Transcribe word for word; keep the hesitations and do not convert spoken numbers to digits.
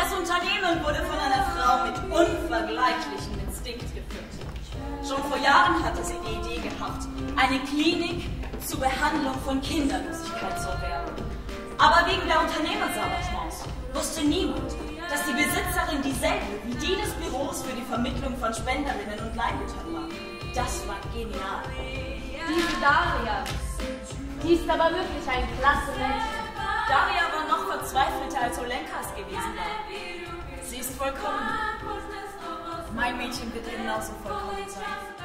Das Unternehmen wurde von einer Frau mit unvergleichlichem Instinkt geführt. Schon vor Jahren hatte sie die Idee gehabt, eine Klinik zur Behandlung von Kinderlosigkeit zu erwerben. Aber wegen der Unternehmensarrangements wusste niemand, dass die Besitzerin dieselbe wie die des Büros für die Vermittlung von Spenderinnen und Leihmüttern war. Das war genial. Diese Daria, die ist aber wirklich ein klasse Mädchen. Daria war noch verzweifelter, als Olenka es gewesen war. Sie ist vollkommen. Mein Mädchen wird genauso vollkommen sein.